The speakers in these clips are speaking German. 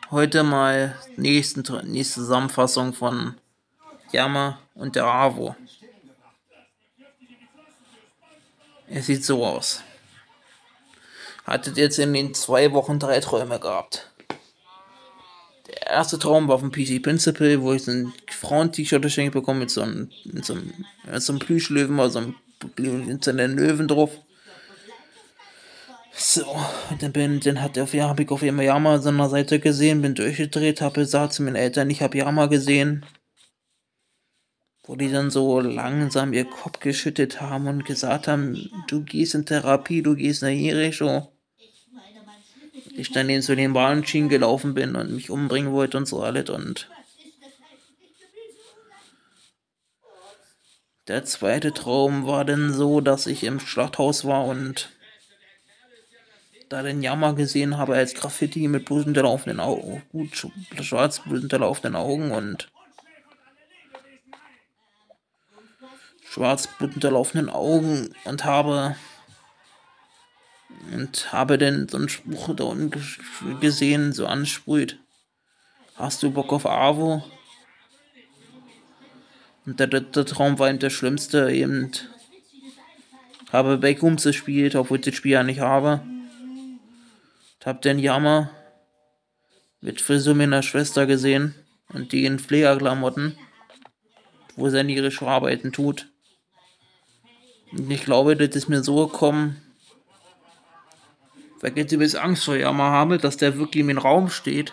Heute mal nächste Zusammenfassung von Yama und der AWO. Es sieht so aus. Hattet jetzt in den 2 Wochen 3 Träume gehabt. Der erste Traum war vom PC Principal, wo ich so ein Frauen-T-Shirt geschenkt bekommen mit so einem Plüschlöwen, also einem Löwen drauf. So, hab ich auf einmal Yama an seiner Seite gesehen, bin durchgedreht, habe gesagt zu meinen Eltern, ich habe Yama gesehen. Wo die dann so langsam ihr Kopf geschüttet haben und gesagt haben, du gehst in Therapie, du gehst nach Jericho. Ich dann zu den Bahnschienen gelaufen bin und mich umbringen wollte und so alles. Und der zweite Traum war dann so, dass ich im Schlachthaus war und da den Yama gesehen habe als Graffiti mit blutunterlaufenden Augen, schwarz blutunterlaufenden Augen und und habe dann so einen Spruch da unten gesehen, so ansprüht. Hast du Bock auf AWO? Und der dritte Traum war eben der schlimmste, eben habe Backrooms gespielt, obwohl ich das Spiel ja nicht habe. Und hab den Yama mit Frisur meiner Schwester gesehen und die in Pflegerklamotten, wo sie ihre Arbeiten tut. Und ich glaube, das ist mir so gekommen, weil ich jetzt übelst Angst vor Yama habe, dass der wirklich in meinem Raum steht.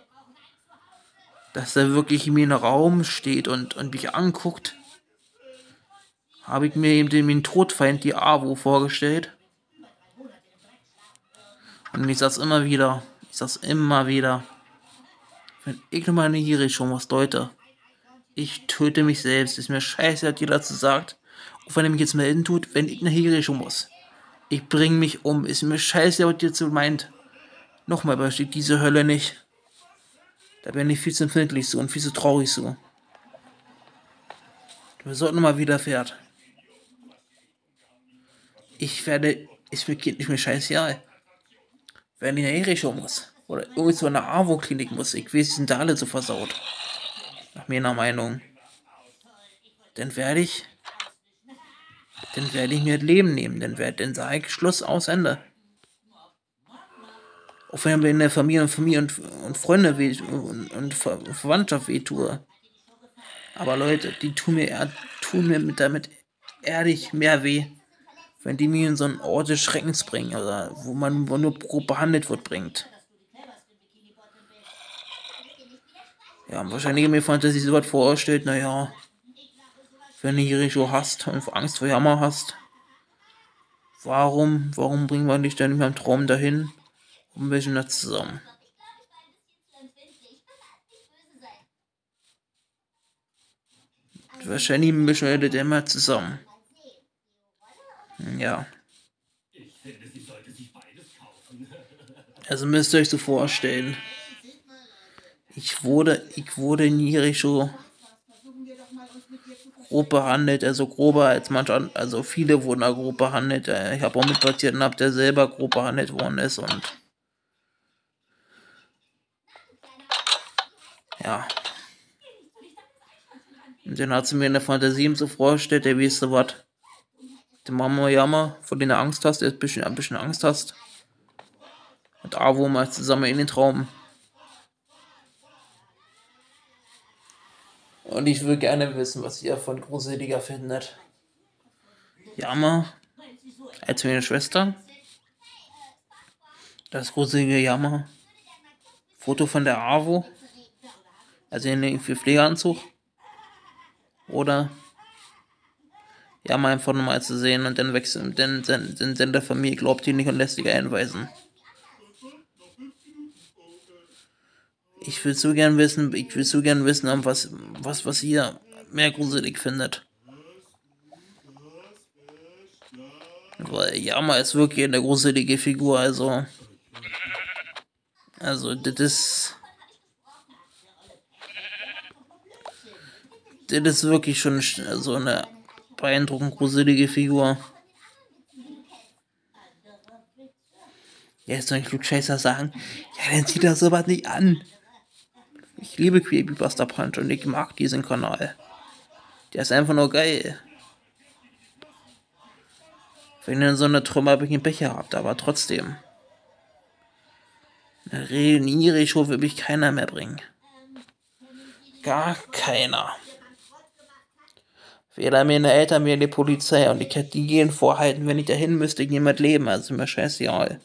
Dass er wirklich in meinem Raum steht und mich anguckt. Habe ich mir eben den Todfeind, die AWO, vorgestellt. Und ich sag's immer wieder. Wenn ich nochmal eine Jericho muss, Leute, ich töte mich selbst. Ist mir scheiße, hat jeder dazu sagt. Auch wenn er mich jetzt melden tut, wenn ich eine Jericho muss. Ich bringe mich um. Ist mir scheiße, was ihr dazu meint. Nochmal besteht diese Hölle nicht. Da bin ich viel zu empfindlich so und viel zu traurig so. Wir sollten mal widerfährt. Ist mir scheißegal. Wenn ich in der Jericho muss. Oder irgendwie so in der AWO-Klinik muss. Ich weiß, die sind da alle so versaut. Nach meiner Meinung. Dann werde ich mir das Leben nehmen. Dann sage ich Schluss, aus, Ende. Auch wenn ich in der Familie und Freunde und Verwandtschaft wehtue. Aber Leute, die tun mir damit ehrlich mehr weh, wenn die mir in so einen Ort des Schreckens bringen, oder wo nur grob behandelt wird, bringt. Ja, und wahrscheinlich mir Fantasie so was vorstellt, naja, wenn du Jericho hast und Angst vor Yama hast, warum bringen wir dich dann in meinem Traum dahin und wir sind da zusammen? Wahrscheinlich mischen wir das immer zusammen. Ja. Also müsst ihr euch so vorstellen. Ich wurde in Jericho grob behandelt, also grober als manche, also viele wurden da grob behandelt. Ich habe auch mit Patienten gehabt, der selber grob behandelt worden ist und ja. Und dann hat sie mir in der Fantasie so vorgestellt, der weißt du was, der Mama Yama, vor dem du Angst hast, ein bisschen Angst hast. Und AWO mal zusammen in den Traum. Und ich würde gerne wissen, was ihr von gruseliger findet. Yama als meine Schwester. Das gruselige Yama. Foto von der AWO. Also in dem Pflegeanzug. Oder Yama einfach nochmal zu sehen und dann wechseln. Denn der Familie glaubt die nicht und lässt sich einweisen. Ich will so gern wissen, was ihr mehr gruselig findet. Weil Yama ist wirklich eine gruselige Figur, also das ist wirklich schon so eine beeindruckend gruselige Figur. Ja, jetzt soll ein Klugscheißer sagen, ja, dann zieht er sowas nicht an. Ich liebe Creepypasta Punch und ich mag diesen Kanal. Der ist einfach nur geil. Wenn ihr so eine Trümmer durch den Becher habt, aber trotzdem. Eine Regenierungshof will mich keiner mehr bringen. Gar keiner. Weder meine Eltern, mir die Polizei und ich hätte die gehen vorhalten, wenn ich dahin müsste, jemand leben, also mir scheißegal.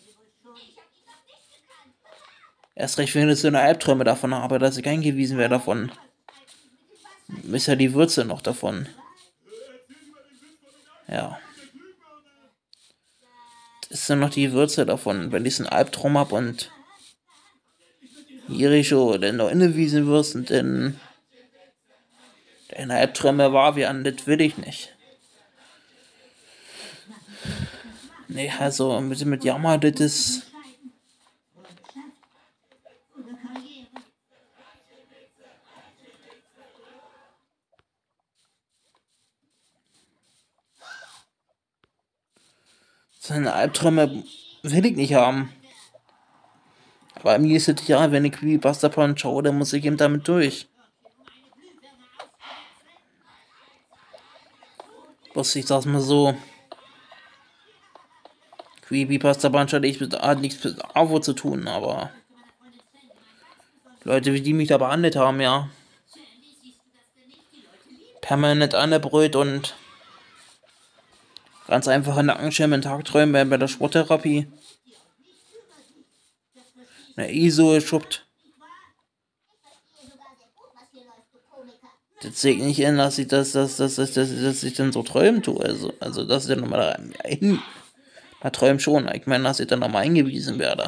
Erst recht, wenn ich so eine Albträume davon habe, dass ich eingewiesen werde davon. Ist ja die Würze noch davon. Ja. Das ist ja noch die Würze davon, wenn ich so einen Albtraum habe und Jericho dann noch innewiesen wirst und dann deine Albträume wahr werden, das will ich nicht. Nee, also mit Jammer, das ist... Seine Albträume will ich nicht haben. Aber mir ist es ja, wenn ich Creepypasta Punch schaue, dann muss ich eben damit durch. Bloß ich sag's mal so. Creepypasta Punch hat nichts mit AWO zu tun, aber Leute, wie die mich da behandelt haben, ja. Permanent angebrüllt und ganz einfache Nackenschirme, Tagträume bei der Sporttherapie. Eine ISO geschubbt. Das sehe ich nicht in, dass ich dass ich dann so träumen tue. Also dass ich dann nochmal da träumen schon. Ich meine, dass ich dann nochmal eingewiesen werde.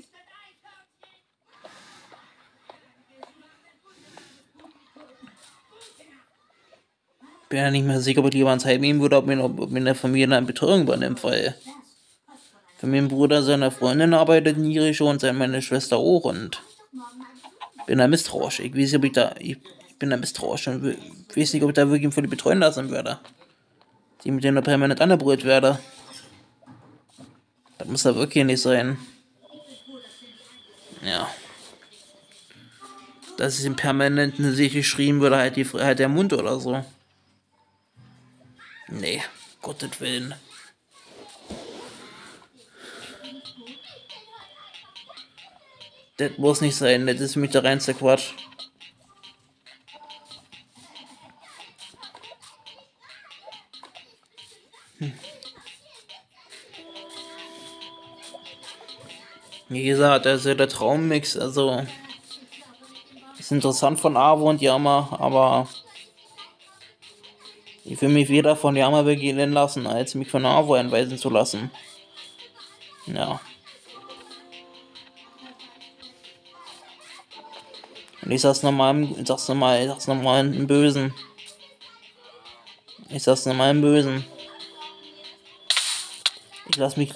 Bin ja nicht mehr sicher, ob ich lieber ans Heim gehen würde, ob mir eine Familie eine Betreuung übernimmt, weil für meinen Bruder, seine Freundin arbeitet in Jericho und meine Schwester auch und bin da misstrauisch. Ich weiß nicht, ob ich bin da misstrauisch und weiß nicht, ob ich da wirklich von die betreuen lassen werde. Die mit denen permanent angebrüllt werde. Das muss da wirklich nicht sein. Ja. Dass es im Permanenten sich geschrien würde, halt der Mund oder so. Nee, Gottes Willen. Das muss nicht sein, das ist für mich der reinste Quatsch. Wie gesagt, also der Traummix, also ist interessant von AWO und Yama, aber ich will mich weder von Yama begehen lassen, als mich von AWO einweisen zu lassen. Ja. Und ich sag's nochmal im Bösen. Ich lass mich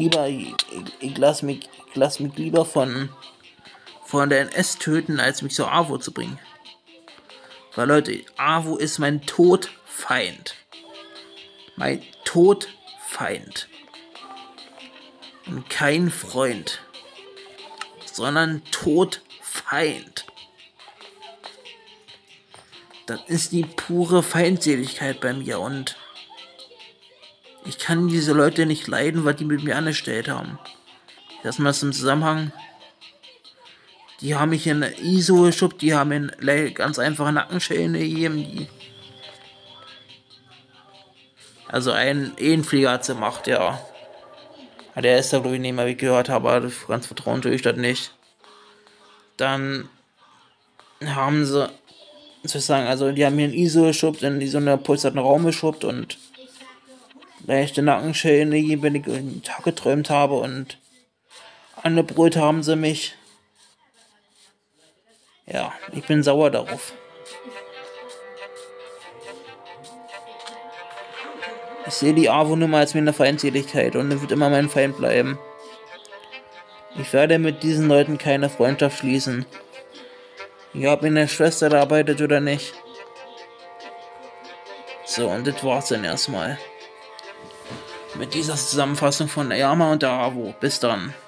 lieber von der NS töten, als mich zur AWO zu bringen. Weil Leute, AWO ist mein Todfeind. Mein Todfeind. Und kein Freund. Sondern Todfeind. Das ist die pure Feindseligkeit bei mir und ich kann diese Leute nicht leiden, weil die mit mir angestellt haben. Lass mal das im Zusammenhang. Die haben mich in ISO geschubbt, die haben in ganz einfache Nackenschellen gegeben. Also ein Ehenflieger hat sie gemacht, ja. Der ist da, glaube ich, nicht mehr, wie ich gehört habe, aber ganz vertrauen tue ich das nicht. Dann haben sie, sozusagen, also die haben mir in ISO geschubbt, in so einen pulsierten Raum geschubbt und leichte Nackenschellen, wenn ich den Tag geträumt habe und angebrüllt haben sie mich. Ja, ich bin sauer darauf. Ich sehe die AWO-Nummer als meine Feindseligkeit und er wird immer mein Feind bleiben. Ich werde mit diesen Leuten keine Freundschaft schließen. Egal, ob meine Schwester da arbeitet oder nicht. So, und das war's dann erstmal. Mit dieser Zusammenfassung von Yama und der AWO. Bis dann.